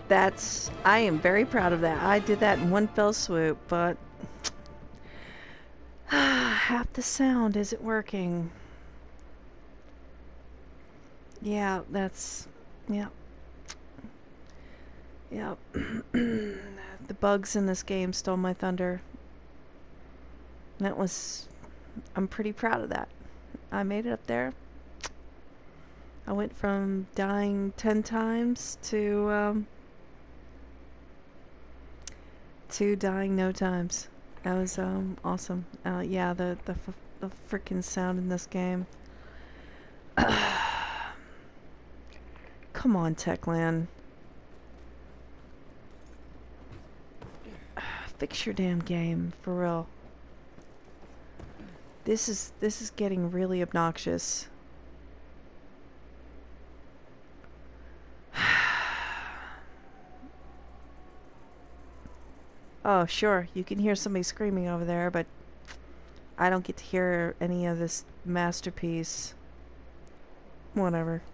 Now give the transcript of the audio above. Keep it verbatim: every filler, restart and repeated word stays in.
That's, I am very proud of that. I did that in one fell swoop, but half the sound isn't working. Yeah, that's, yeah. Yeah. The bugs in this game stole my thunder. That was, I'm pretty proud of that. I made it up there. I went from dying ten times to, um, to dying no times. That was, um, awesome. Uh, yeah, the, the, f the freaking sound in this game. Come on, Techland. Fix your damn game, for real. This is, this is getting really obnoxious. Oh, sure, you can hear somebody screaming over there, but I don't get to hear any of this masterpiece. Whatever.